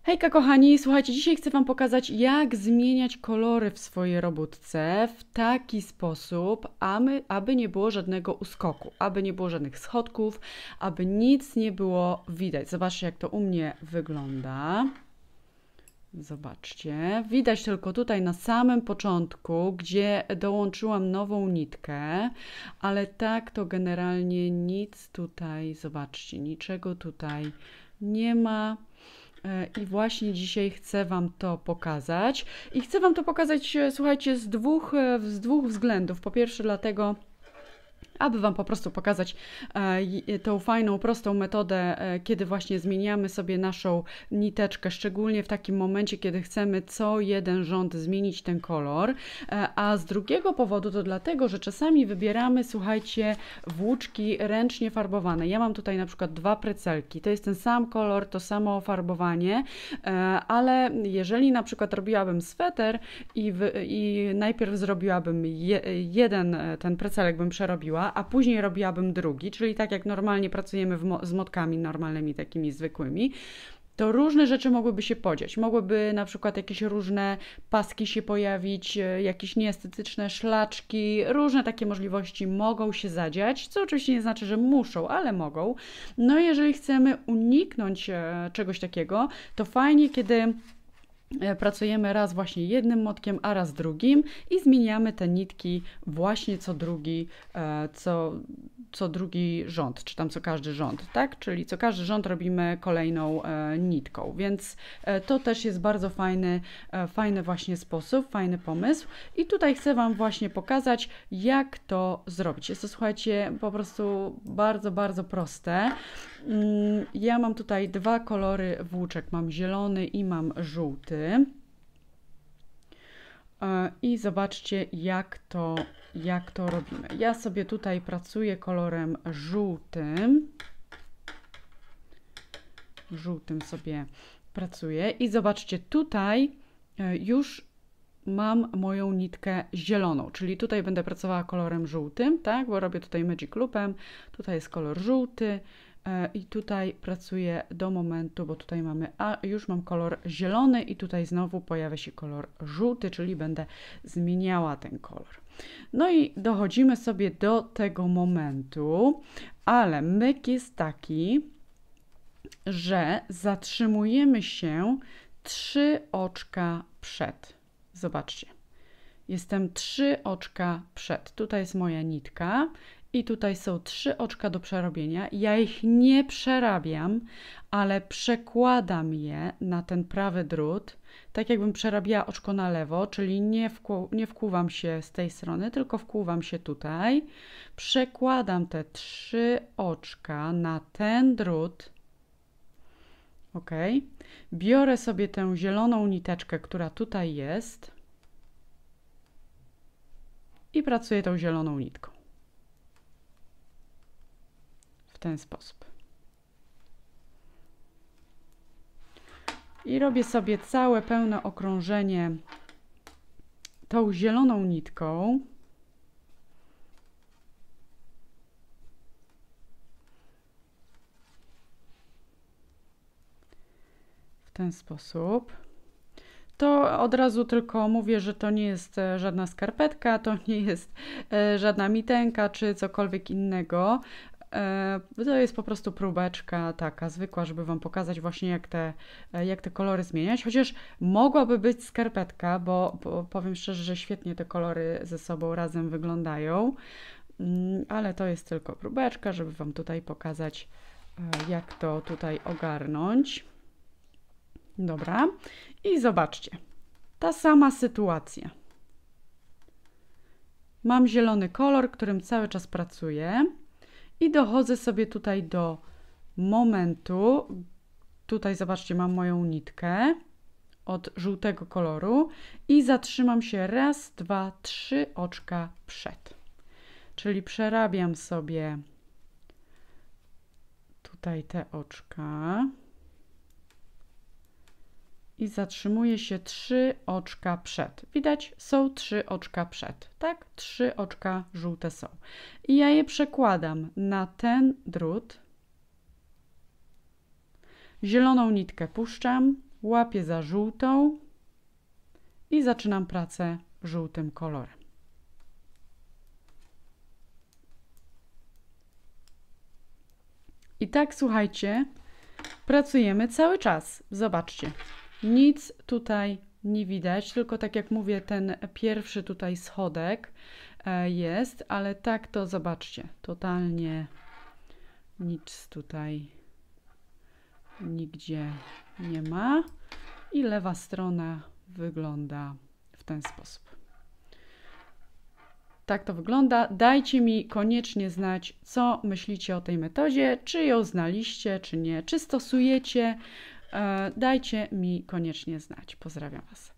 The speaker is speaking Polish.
Hejka kochani, słuchajcie, dzisiaj chcę Wam pokazać, jak zmieniać kolory w swojej robótce w taki sposób, aby nie było żadnego uskoku, aby nie było żadnych schodków, aby nic nie było widać. Zobaczcie, jak to u mnie wygląda. Zobaczcie, widać tylko tutaj na samym początku, gdzie dołączyłam nową nitkę, ale tak to generalnie nic tutaj, zobaczcie, niczego tutaj nie ma. I właśnie dzisiaj chcę Wam to pokazać. I chcę Wam to pokazać, słuchajcie, z dwóch względów. Po pierwsze dlatego, aby Wam po prostu pokazać tą fajną, prostą metodę, kiedy właśnie zmieniamy sobie naszą niteczkę, szczególnie w takim momencie, kiedy chcemy co jeden rząd zmienić ten kolor. A z drugiego powodu to dlatego, że czasami wybieramy, słuchajcie, włóczki ręcznie farbowane. Ja mam tutaj na przykład 2 precelki. To jest ten sam kolor, to samo farbowanie, ale jeżeli na przykład robiłabym sweter i najpierw zrobiłabym jeden ten precelek bym przerobiła, a później robiłabym drugi, czyli tak jak normalnie pracujemy z motkami normalnymi, takimi zwykłymi, to różne rzeczy mogłyby się podziać. Mogłyby na przykład jakieś różne paski się pojawić, jakieś nieestetyczne szlaczki, różne takie możliwości mogą się zadziać, co oczywiście nie znaczy, że muszą, ale mogą. No i jeżeli chcemy uniknąć czegoś takiego, to fajnie, kiedy pracujemy raz właśnie jednym motkiem, a raz drugim i zmieniamy te nitki właśnie co drugi rząd, czy tam co każdy rząd, tak? Czyli co każdy rząd robimy kolejną nitką, więc to też jest bardzo fajny właśnie sposób, fajny pomysł i tutaj chcę Wam właśnie pokazać, jak to zrobić. Jest to, słuchajcie, po prostu bardzo proste. Ja mam tutaj 2 kolory włóczek, mam zielony i mam żółty. I zobaczcie, jak to robimy. Ja sobie tutaj pracuję kolorem żółtym. Żółtym sobie pracuję i zobaczcie, tutaj już mam moją nitkę zieloną, czyli tutaj będę pracowała kolorem żółtym, tak, bo robię tutaj Magic Loopem, tutaj jest kolor żółty i tutaj pracuję do momentu, bo tutaj już mam kolor zielony i tutaj znowu pojawia się kolor żółty, czyli będę zmieniała ten kolor. No i dochodzimy sobie do tego momentu, ale myk jest taki, że zatrzymujemy się 3 oczka przed. Zobaczcie, jestem 3 oczka przed. Tutaj jest moja nitka i tutaj są 3 oczka do przerobienia. Ja ich nie przerabiam, ale przekładam je na ten prawy drut, tak jakbym przerabiała oczko na lewo, czyli nie wkuwam się z tej strony, tylko wkuwam się tutaj. Przekładam te 3 oczka na ten drut. Ok. Biorę sobie tę zieloną niteczkę, która tutaj jest i pracuję tą zieloną nitką. W ten sposób. I robię sobie całe pełne okrążenie tą zieloną nitką. W ten sposób. To od razu tylko mówię, że to nie jest żadna skarpetka, to nie jest żadna mitenka czy cokolwiek innego. To jest po prostu próbeczka taka zwykła, żeby Wam pokazać właśnie jak te kolory zmieniać. Chociaż mogłaby być skarpetka, bo powiem szczerze, że świetnie te kolory ze sobą razem wyglądają. Ale to jest tylko próbeczka, żeby Wam tutaj pokazać, jak to tutaj ogarnąć. Dobra. I zobaczcie. Ta sama sytuacja. Mam zielony kolor, którym cały czas pracuję. I dochodzę sobie tutaj do momentu. Tutaj zobaczcie, mam moją nitkę od żółtego koloru. I zatrzymam się raz, 2, 3 oczka przed. Czyli przerabiam sobie tutaj te oczka. I zatrzymuję się 3 oczka przed. Widać? Są 3 oczka przed, tak? 3 oczka żółte są. I ja je przekładam na ten drut. Zieloną nitkę puszczam łapię za żółtą i zaczynam pracę żółtym kolorem. I tak, słuchajcie, pracujemy cały czas. Zobaczcie, nic tutaj nie widać, tylko tak jak mówię, ten pierwszy tutaj schodek jest, ale tak to zobaczcie, totalnie nic tutaj nigdzie nie ma i lewa strona wygląda w ten sposób. Tak to wygląda. Dajcie mi koniecznie znać, co myślicie o tej metodzie, czy ją znaliście, czy nie, czy stosujecie. Dajcie mi koniecznie znać. Pozdrawiam Was.